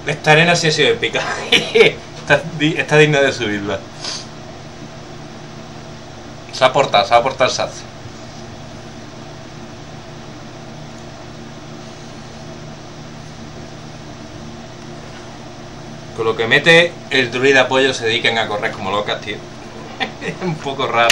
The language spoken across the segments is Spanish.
Esta arena sí ha sido épica. Está digna de subirla. Se ha portado el Saz. Con lo que mete el druida apoyo se dedican a correr como locas, tío. Es un poco raro.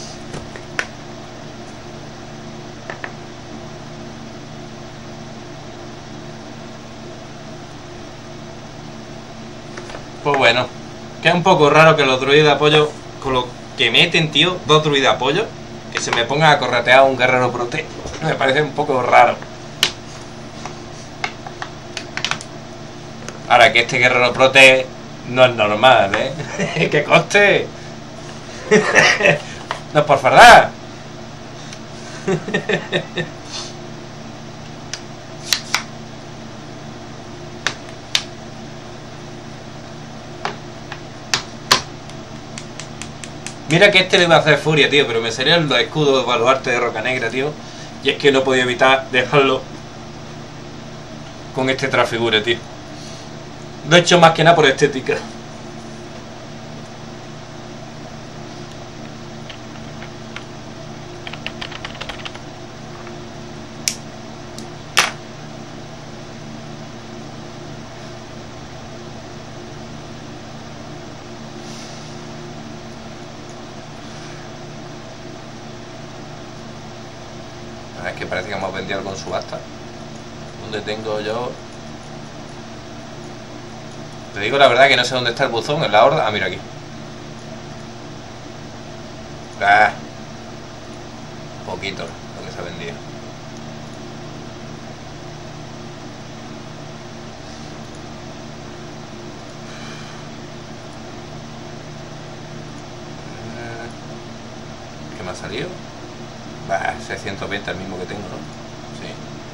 Pues bueno, que es un poco raro que los druidas de apoyo, con lo que meten, tío, 2 druidas de apoyo, que se me pongan a corretear a un guerrero prote. Me parece un poco raro. Ahora que este guerrero prote no es normal, ¿eh? ¡Que coste! No es por fardar. Mira que este le iba a hacer furia, tío, pero me salían los escudos de baluarte de roca negra, tío. Y es que no podía evitar dejarlo con este transfigure, tío. Lo he hecho más que nada por estética. Es que parece que hemos vendido algo en subasta. ¿Dónde tengo yo? Te digo la verdad que no sé dónde está el buzón, en la horda. Ah, mira aquí. Ah, poquito lo que se ha vendido. ¿Qué me ha salido? Bah, 620 el mismo que tengo, ¿no? Sí.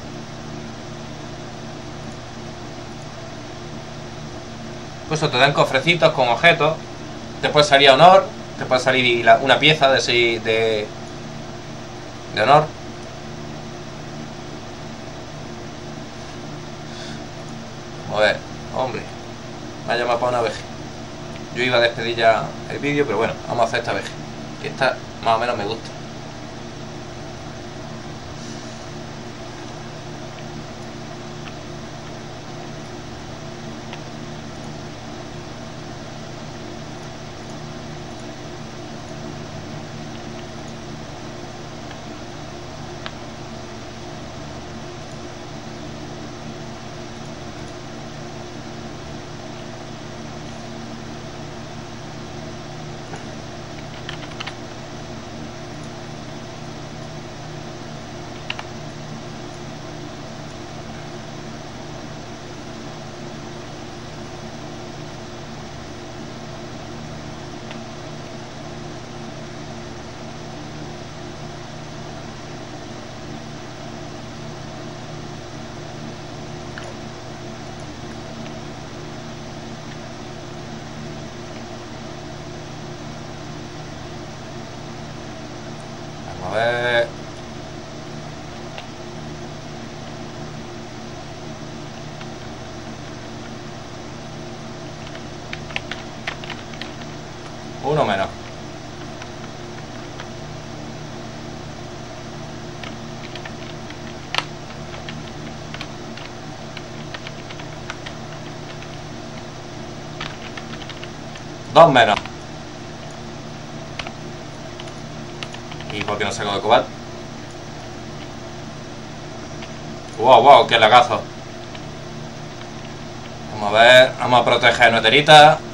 Pues eso, te dan cofrecitos con objetos. Te puede salir honor. Te puede salir una pieza de honor. A ver, hombre. Me ha llamado para una veje. Yo iba a despedir ya el vídeo, pero bueno, vamos a hacer esta veje. Que esta más o menos me gusta. A ver. Uno menos. Dos menos. ¿Y por qué no saco de cobalt? Wow, wow, qué lagazo. Vamos a ver, vamos a proteger nuestra herita.